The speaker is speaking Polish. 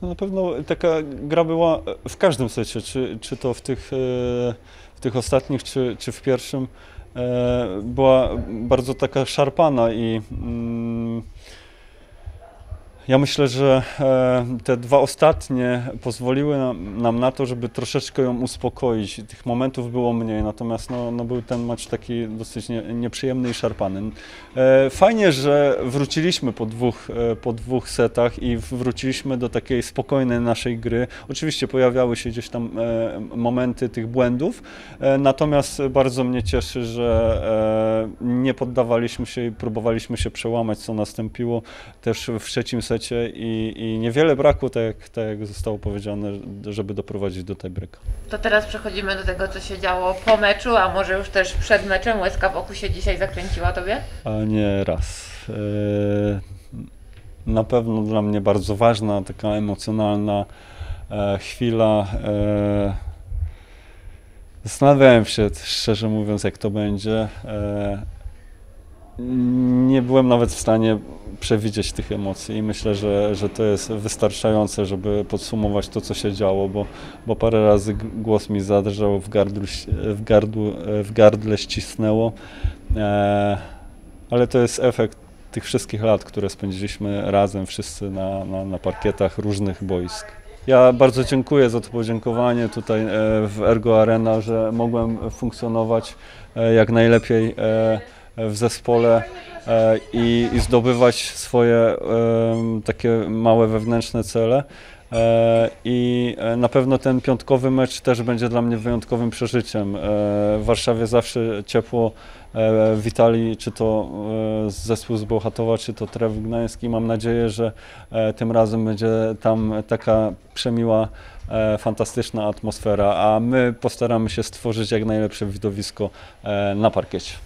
Na pewno taka gra była w każdym secie, czy to w tych ostatnich, czy w pierwszym. Była bardzo taka szarpana i ja myślę, że te dwa ostatnie pozwoliły nam na to, żeby troszeczkę ją uspokoić. Tych momentów było mniej, natomiast no był ten mecz taki dosyć nieprzyjemny i szarpany. Fajnie, że wróciliśmy po dwóch setach i wróciliśmy do takiej spokojnej naszej gry. Oczywiście pojawiały się gdzieś tam momenty tych błędów, natomiast bardzo mnie cieszy, że nie poddawaliśmy się i próbowaliśmy się przełamać, co nastąpiło też w trzecim secie. I niewiele brakło, tak jak zostało powiedziane, żeby doprowadzić do tiebreaka. To teraz przechodzimy do tego, co się działo po meczu, a może już też przed meczem. Łezka wokół się dzisiaj zakręciła tobie? A nie raz. Na pewno dla mnie bardzo ważna, taka emocjonalna chwila. Zastanawiałem się, szczerze mówiąc, jak to będzie. Nie byłem nawet w stanie przewidzieć tych emocji i myślę, że to jest wystarczające, żeby podsumować to, co się działo, bo parę razy głos mi zadrżał, w gardle ścisnęło, ale to jest efekt tych wszystkich lat, które spędziliśmy razem wszyscy na parkietach różnych boisk. Ja bardzo dziękuję za to podziękowanie tutaj w Ergo Arena, że mogłem funkcjonować jak najlepiej w zespole i zdobywać swoje takie małe wewnętrzne cele. I na pewno ten piątkowy mecz też będzie dla mnie wyjątkowym przeżyciem. W Warszawie zawsze ciepło witali, czy to zespół z Bełchatowa, czy to Tref Gdański. Mam nadzieję, że tym razem będzie tam taka przemiła, fantastyczna atmosfera, a my postaramy się stworzyć jak najlepsze widowisko na parkiecie.